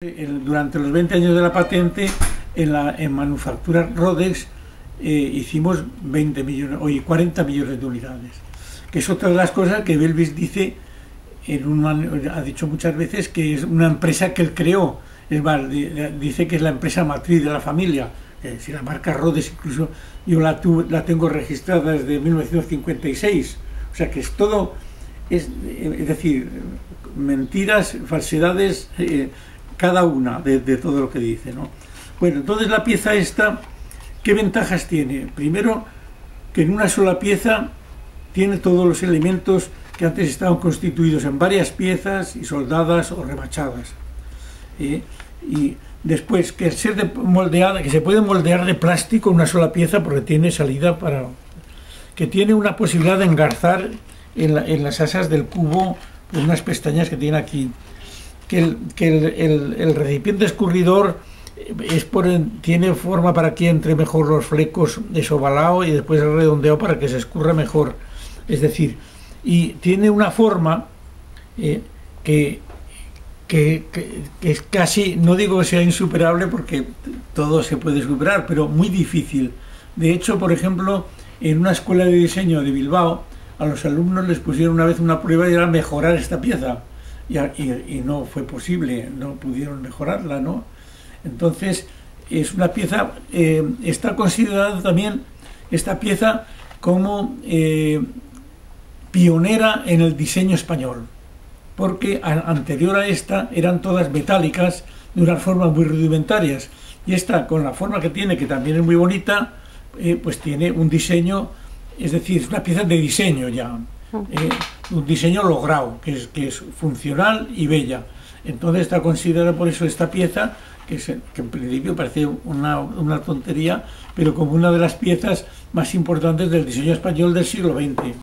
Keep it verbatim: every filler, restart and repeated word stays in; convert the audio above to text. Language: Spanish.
El, durante los veinte años de la patente, en, la, en manufactura Rodex eh, hicimos veinte millones, oye, cuarenta millones de unidades, que es otra de las cosas que Belvis dice, en un, ha dicho muchas veces que es una empresa que él creó. Es más, dice que es la empresa matriz de la familia. Eh, si la marca Rodex, incluso yo la, tuve, la tengo registrada desde mil novecientos cincuenta y seis, o sea que es todo, es, es decir, mentiras, falsedades, eh, cada una de, de todo lo que dice, ¿no? Bueno, entonces la pieza esta, ¿qué ventajas tiene? Primero, que en una sola pieza tiene todos los elementos que antes estaban constituidos en varias piezas y soldadas o remachadas. ¿eh? Y después, que el ser de moldeada, que se puede moldear de plástico una sola pieza porque tiene salida para... que tiene una posibilidad de engarzar en, la, en las asas del cubo por unas pestañas que tiene aquí. Que el, que el, el, el recipiente escurridor es por, tiene forma para que entre mejor los flecos desovalado y después el redondeo para que se escurra mejor. Es decir, y tiene una forma eh, que, que, que, que es casi, no digo que sea insuperable porque todo se puede superar, pero muy difícil. De hecho, por ejemplo, en una escuela de diseño de Bilbao, a los alumnos les pusieron una vez una prueba y era mejorar esta pieza. Y, y, y no fue posible, no pudieron mejorarla, ¿no? Entonces, es una pieza, eh, está considerada también esta pieza como eh, pionera en el diseño español, porque a, anterior a esta eran todas metálicas de una forma muy rudimentarias, y esta, con la forma que tiene, que también es muy bonita, eh, pues tiene un diseño, es decir, es una pieza de diseño ya. Eh, un diseño logrado, que es, que es funcional y bella. Entonces está considerada por eso esta pieza, que, es, que en principio parece una, una tontería, pero como una de las piezas más importantes del diseño español del siglo veinte.